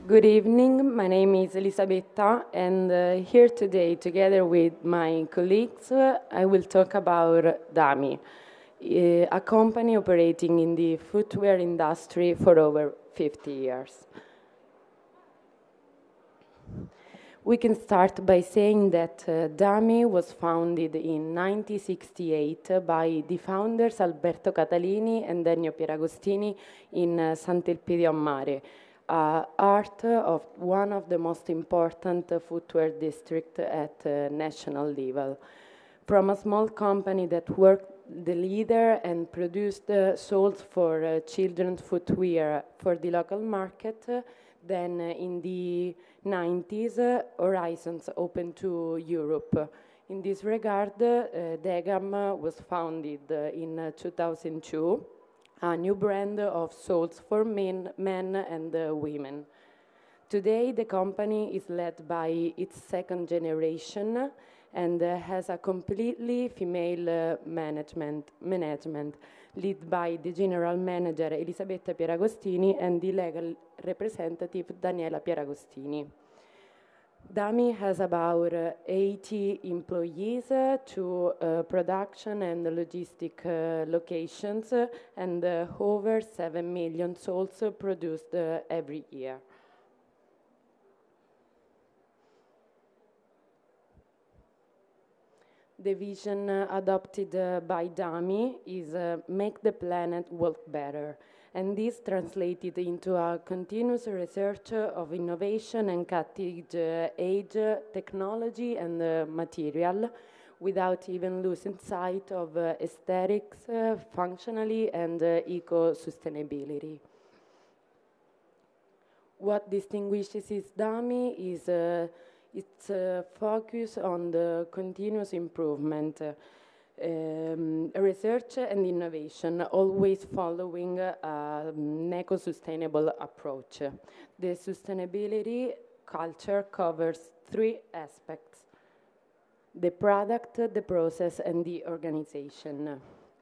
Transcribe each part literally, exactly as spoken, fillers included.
Good evening, my name is Elisabetta, and uh, here today, together with my colleagues, uh, I will talk about Dami, uh, a company operating in the footwear industry for over fifty years. We can start by saying that uh, Dami was founded in nineteen sixty-eight by the founders Alberto Catalini and Ennio Pieragostini in uh, Sant'Elpidio a Mare, uh, art of one of the most important uh, footwear districts at uh, national level. From a small company that worked the leader and produced uh, soles for uh, children's footwear for the local market, uh, then uh, in the nineties, uh, horizons opened to Europe. In this regard, uh, Degam uh, was founded uh, in uh, two thousand two, a new brand of soles for men, men and uh, women. Today, the company is led by its second generation and uh, has a completely female uh, management, management, led by the general manager Elisabetta Pieragostini and the legal representative Daniela Pieragostini. Dami has about uh, eighty employees, uh, two uh, production and logistic uh, locations, uh, and uh, over seven million soles uh, produced uh, every year. The vision uh, adopted uh, by Dami is uh, make the planet work better, and this translated into a continuous research of innovation and cutting-edge technology and uh, material, without even losing sight of uh, aesthetics, uh, functionality, and uh, eco-sustainability. What distinguishes Dami is uh, its uh, focus on the continuous improvement, uh, um, research and innovation, always following uh, an eco-sustainable approach. The sustainability culture covers three aspects: the product, the process, and the organization.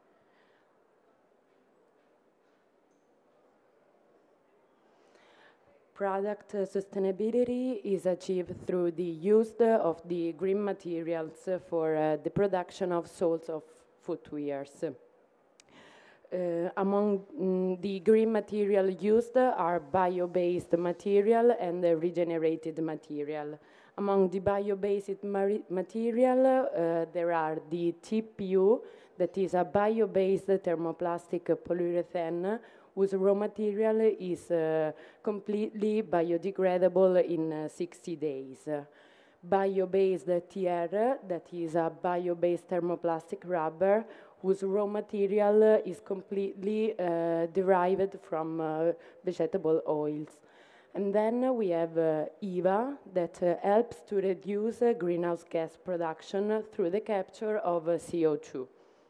Product uh, sustainability is achieved through the use of the green materials uh, for uh, the production of soles of footwears. Uh, among mm, the green material used are bio-based material and uh, regenerated material. Among the bio-based material, uh, there are the T P U, that is a bio-based thermoplastic polyurethane, whose raw material is uh, completely biodegradable in uh, sixty days. Uh, bio-based T R, that is a bio-based thermoplastic rubber, whose raw material uh, is completely uh, derived from uh, vegetable oils. And then uh, we have uh, E V A, that uh, helps to reduce uh, greenhouse gas production through the capture of uh, C O two.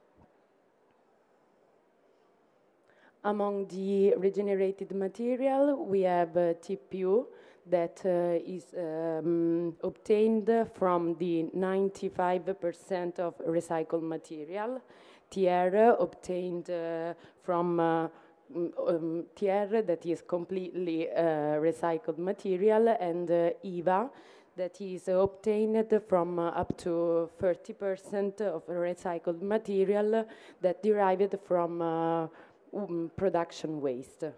Among the regenerated material, we have uh, T P U, that uh, is um, obtained from the ninety-five percent of recycled material. T R obtained uh, from uh, um, T R that is completely uh, recycled material, and uh, E V A that is obtained from uh, up to thirty percent of recycled material that derived from uh, Um, production waste.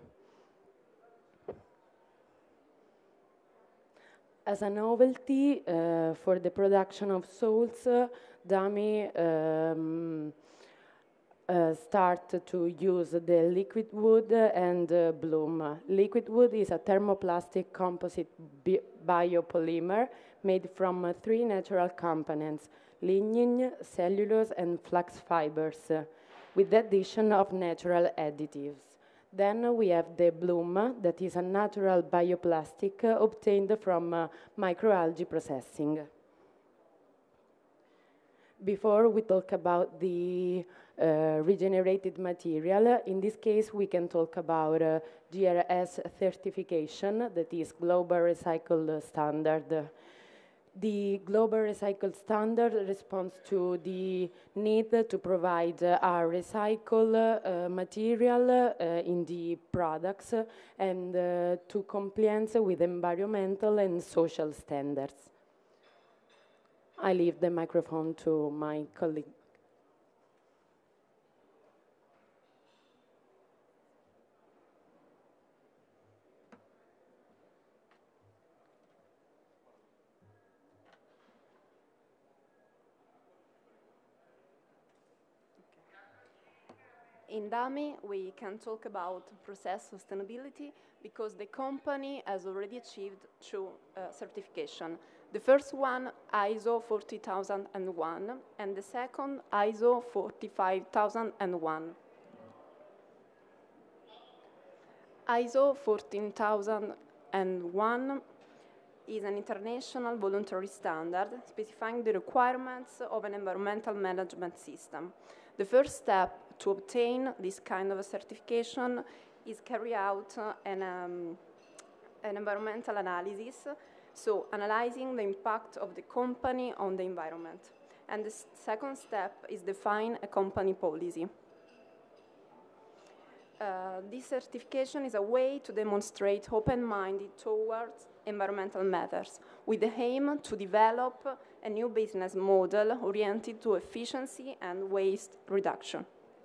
As a novelty uh, for the production of soles, uh, Dami um, uh, start to use the liquid wood and uh, bloom. Liquid wood is a thermoplastic composite bi biopolymer made from uh, three natural components: lignin, cellulose, and flax fibers, uh, with the addition of natural additives. Then we have the bloom, that is a natural bioplastic uh, obtained from uh, microalgae processing. Before we talk about the uh, regenerated material, in this case we can talk about uh, G R S certification, that is Global Recycle Standard. The Global Recycle Standard responds to the need to provide uh, a recycled uh, material uh, in the products and uh, to compliance with environmental and social standards. I leave the microphone to my colleague. In DAMI, we can talk about process sustainability because the company has already achieved two uh, certification. The first one, I S O forty thousand one, and the second, I S O forty-five thousand one. I S O fourteen thousand one is an international voluntary standard specifying the requirements of an environmental management system. The first step to obtain this kind of a certification is carry out uh, an, um, an environmental analysis, so analyzing the impact of the company on the environment. And the second step is define a company policy. Uh, this certification is a way to demonstrate open-minded towards environmental matters, with the aim to develop a new business model oriented to efficiency and waste reduction.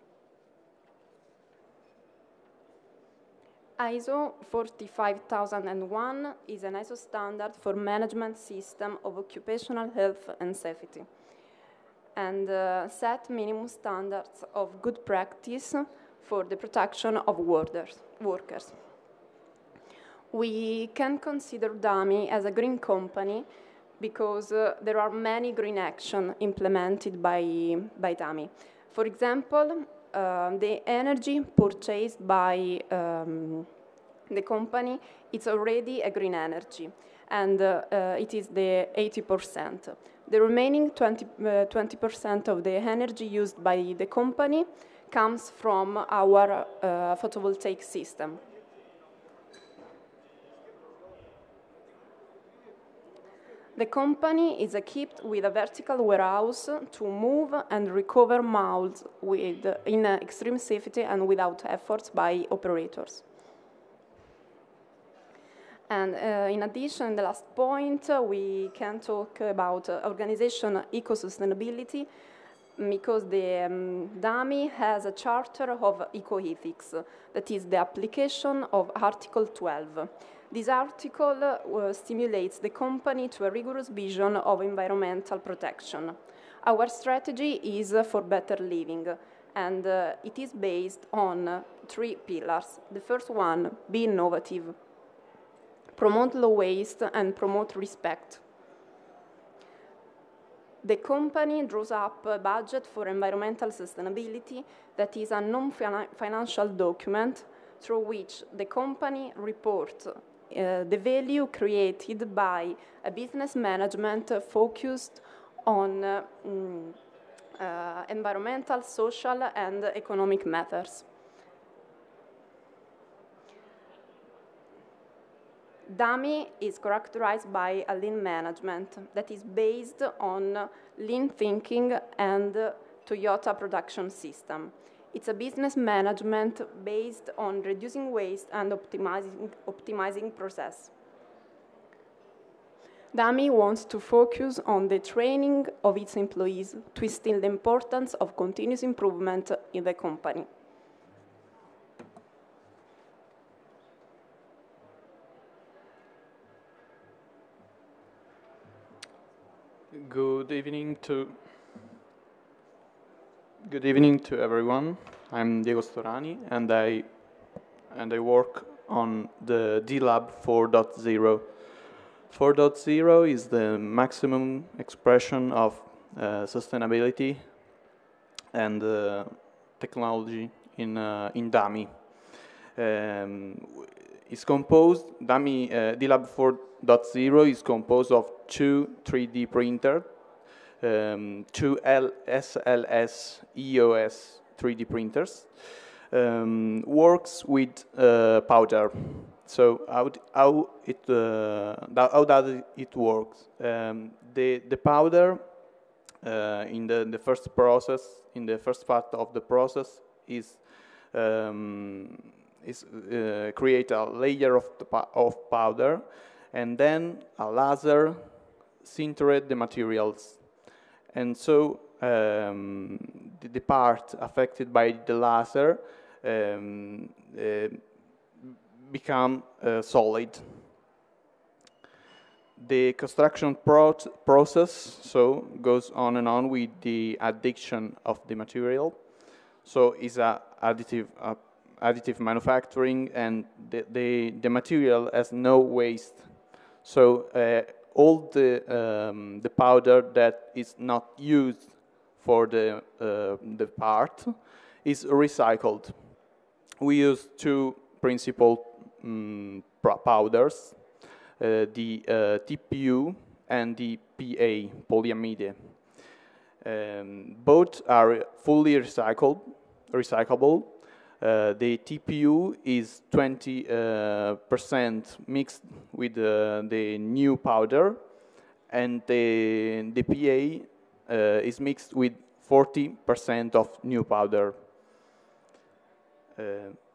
I S O forty-five thousand one is an I S O standard for management system of occupational health and safety, and uh, set minimum standards of good practice for the protection of workers. workers. We can consider DAMI as a green company because uh, there are many green actions implemented by, by DAMI. For example, uh, the energy purchased by um, the company, it's already a green energy, and uh, uh, it is the eighty percent. The remaining twenty percent of the energy used by the company comes from our uh, photovoltaic system. The company is equipped with a vertical warehouse to move and recover molds with, in uh, extreme safety and without efforts by operators. And uh, in addition, in the last point, uh, we can talk about uh, organization eco-sustainability, because the um, DAMI has a charter of eco-ethics, that is the application of Article twelve. This article uh, stimulates the company to a rigorous vision of environmental protection. Our strategy is uh, for better living, and uh, it is based on uh, three pillars. The first one, be innovative, promote low waste, and promote respect. The company draws up a budget for environmental sustainability that is a non-financial document through which the company reports uh, the value created by a business management focused on uh, mm, uh, environmental, social, and economic matters. DAMI is characterized by a lean management that is based on lean thinking and Toyota production system. It's a business management based on reducing waste and optimizing, optimizing process. DAMI wants to focus on the training of its employees to instill the importance of continuous improvement in the company. Good evening to Good evening to everyone. I'm Diego Storani, and I and I work on the D Lab four point zero. four point zero is the maximum expression of uh, sustainability and uh, technology in uh, in DAMI. Um, it's composed DAMI uh, D Lab four point zero is composed of two three D printers. Um, two S L S E O S three D printers, um, works with uh, powder. So how, how, it, uh, how does it work? Um, the, the powder uh, in the, the first process, in the first part of the process, is, um, is uh, create a layer of, the of powder, and then a laser sinterate the materials. And so um, the, the part affected by the laser um, uh, become uh, solid. The construction pro process so goes on and on with the addition of the material. So it's a additive, uh, additive manufacturing, and the, the, the material has no waste. So uh, all the, um, the powder that is not used for the, uh, the part is recycled. We use two principal um, powders, uh, the uh, T P U and the P A, polyamide. Um, both are fully recycled, recyclable. Uh, the T P U is twenty percent uh, mixed with uh, the new powder, and the, the P A uh, is mixed with forty percent of new powder. Uh,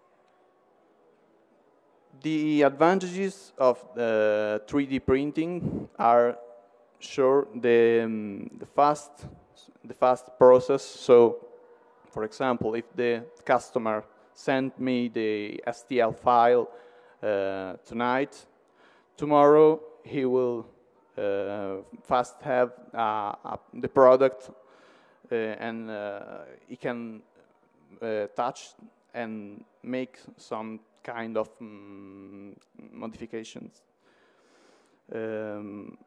the advantages of uh, three D printing are sure the, um, the fast the fast process. So, for example, if the customer sent me the S T L file uh, tonight, tomorrow he will uh, fast have uh, uh, the product, uh, and uh, he can uh, touch and make some kind of um, modifications. Um,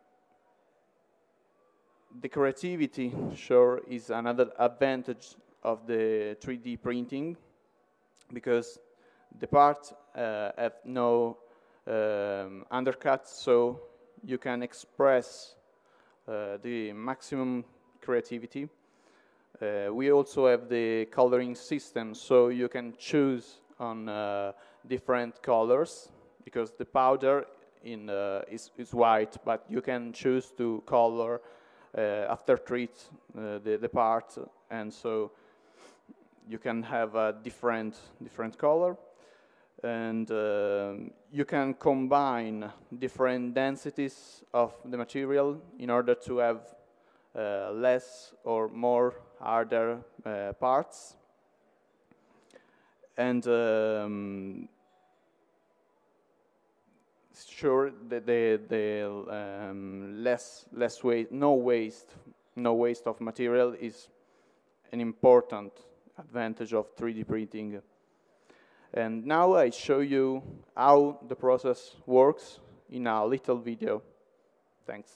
the creativity, sure, is another advantage of the three D printing, because the parts uh, have no um, undercuts, so you can express uh, the maximum creativity. Uh, we also have the coloring system, so you can choose on uh, different colors, because the powder in, uh, is, is white, but you can choose to color uh, after treat uh, the, the part, and so you can have a different, different color. And uh, you can combine different densities of the material in order to have uh, less or more harder uh, parts. And um, sure, the, the, the um, less, less waste, no waste, no waste of material is an important advantage of three D printing. And now I show you how the process works in a little video. Thanks.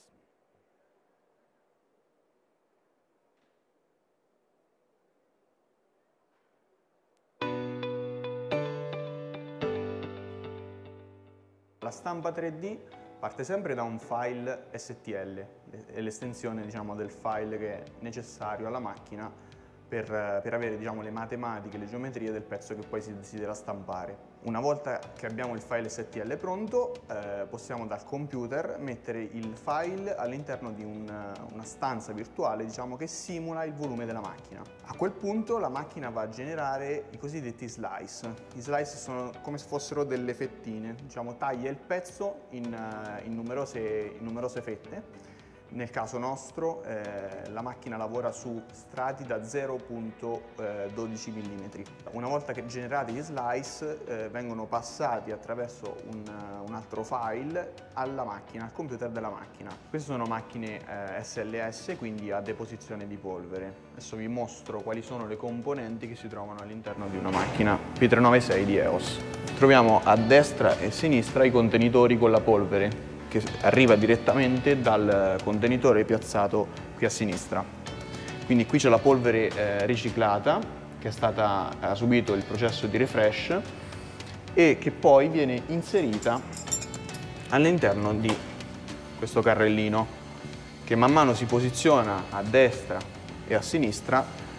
La stampa tre D parte sempre da un file S T L, è l'estensione, diciamo, del file che è necessario alla macchina per, per avere, diciamo, le matematiche, le geometrie del pezzo che poi si desidera stampare. Una volta che abbiamo il file S T L pronto, eh, possiamo dal computer mettere il file all'interno di un, una stanza virtuale, diciamo, che simula il volume della macchina. A quel punto la macchina va a generare i cosiddetti slice. I slice sono come se fossero delle fettine, diciamo, taglia il pezzo in, in, numerose, in numerose fette. Nel caso nostro eh, la macchina lavora su strati da zero virgola dodici millimetri. Una volta che generati gli slice eh, vengono passati attraverso un, un altro file alla macchina, al computer della macchina. Queste sono macchine eh, S L S, quindi a deposizione di polvere. Adesso vi mostro quali sono le componenti che si trovano all'interno di una macchina P trecentonovantasei di E O S. Troviamo a destra e a sinistra i contenitori con la polvere, che arriva direttamente dal contenitore piazzato qui a sinistra. Quindi qui c'è la polvere eh, riciclata che è stata, ha subito il processo di refresh e che poi viene inserita all'interno di questo carrellino, che man mano si posiziona a destra e a sinistra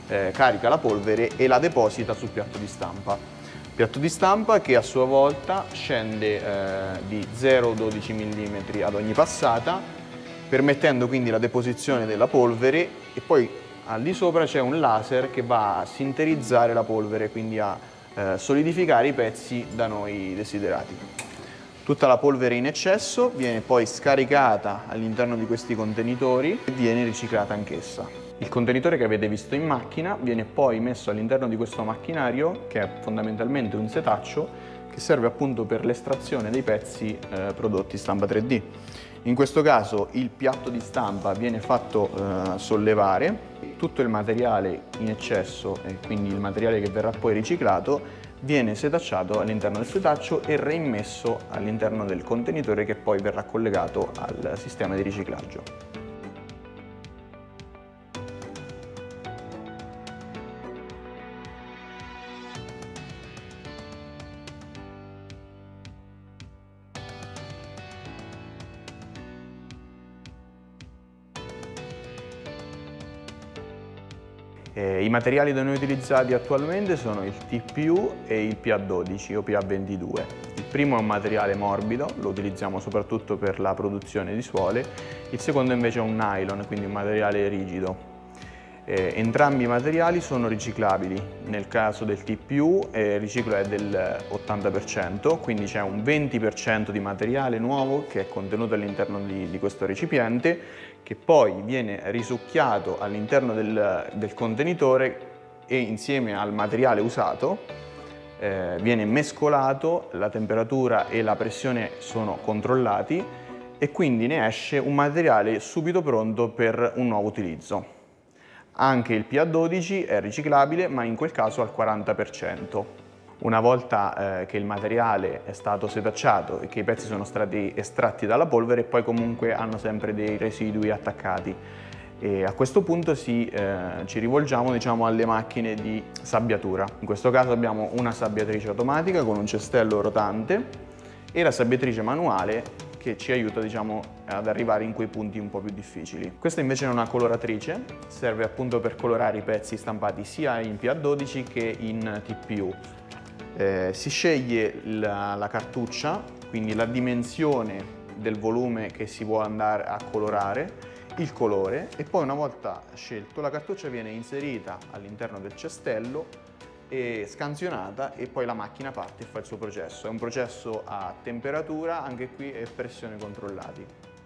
eh, carica la polvere e la deposita sul piatto di stampa. Piatto di stampa che a sua volta scende eh, di zero virgola dodici millimetri ad ogni passata, permettendo quindi la deposizione della polvere, e poi al di sopra c'è un laser che va a sinterizzare la polvere, quindi a eh, solidificare i pezzi da noi desiderati. Tutta la polvere in eccesso viene poi scaricata all'interno di questi contenitori e viene riciclata anch'essa. Il contenitore che avete visto in macchina viene poi messo all'interno di questo macchinario, che è fondamentalmente un setaccio, che serve appunto per l'estrazione dei pezzi eh, prodotti stampa tre D. In questo caso il piatto di stampa viene fatto eh, sollevare, tutto il materiale in eccesso, e quindi il materiale che verrà poi riciclato, viene setacciato all'interno del setaccio e reimmesso all'interno del contenitore che poi verrà collegato al sistema di riciclaggio. Eh, I materiali da noi utilizzati attualmente sono il T P U e il P A dodici o P A ventidue. Il primo è un materiale morbido, lo utilizziamo soprattutto per la produzione di suole, il secondo invece è un nylon, quindi un materiale rigido. Eh, entrambi i materiali sono riciclabili. Nel caso del T P U eh, il riciclo è dell'ottanta per cento, quindi c'è un venti per cento di materiale nuovo che è contenuto all'interno di, di questo recipiente, che poi viene risucchiato all'interno del, del contenitore e insieme al materiale usato eh, viene mescolato, la temperatura e la pressione sono controllati e quindi ne esce un materiale subito pronto per un nuovo utilizzo. Anche il P A dodici è riciclabile, ma in quel caso al quaranta per cento. Una volta eh, che il materiale è stato setacciato e che i pezzi sono stati estratti dalla polvere, poi comunque hanno sempre dei residui attaccati. E a questo punto si, eh, ci rivolgiamo diciamo, alle macchine di sabbiatura. In questo caso abbiamo una sabbiatrice automatica con un cestello rotante e la sabbiatrice manuale che ci aiuta diciamo, ad arrivare in quei punti un po' più difficili. Questa invece è una coloratrice, serve appunto per colorare i pezzi stampati sia in P A dodici che in T P U. Eh, si sceglie la, la cartuccia, quindi la dimensione del volume che si vuole andare a colorare, il colore, e poi una volta scelto la cartuccia viene inserita all'interno del cestello e scansionata e poi la macchina parte e fa il suo processo. È un processo a temperatura, anche qui, e pressione controllati.